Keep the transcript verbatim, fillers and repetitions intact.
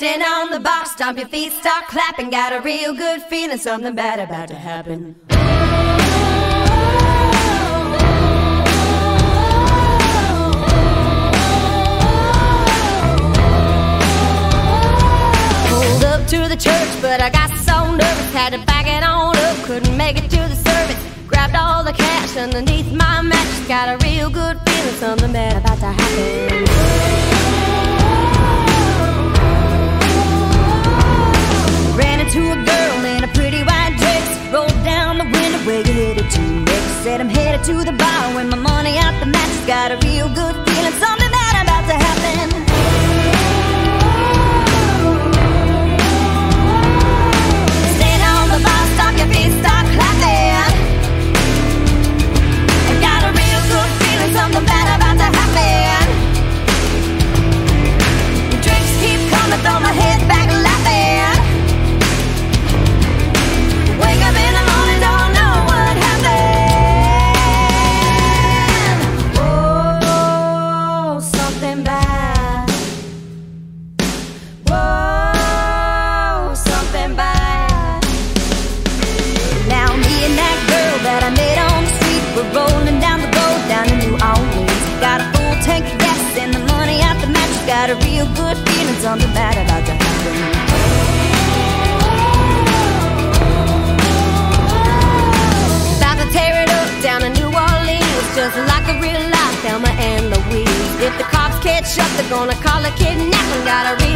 Stand on the box, stomp your feet, start clapping. Got a real good feeling, something bad about to happen. Pulled up to the church, but I got so nervous, had to back it on up, couldn't make it to the service. Grabbed all the cash underneath my mattress. Got a real good feeling, something bad about to happen. Ran into a girl in a pretty white dress, rolled down the window, where you headed to next? Said I'm headed to the bar with my money out the mattress. Got a real good feeling, something bad about to happen. Stand on the bar, stop your feet, start clapping. Something bad about to happen. The drinks keep coming, throw my head back laughing. Wake up in the morning, don't know what happened. Oh, something bad. Whoa, something bad. Now me and that girl that I met on the street, we're rolling down the road down to New Orleans. Got a full tank of gas and the money out the mattress. Got a real good feeling, something bad about to happen. About to tear it up down in New Orleans, just like a real life Thelma and Louise. If the cops catch up, they're gonna call a kidnapping. Got a real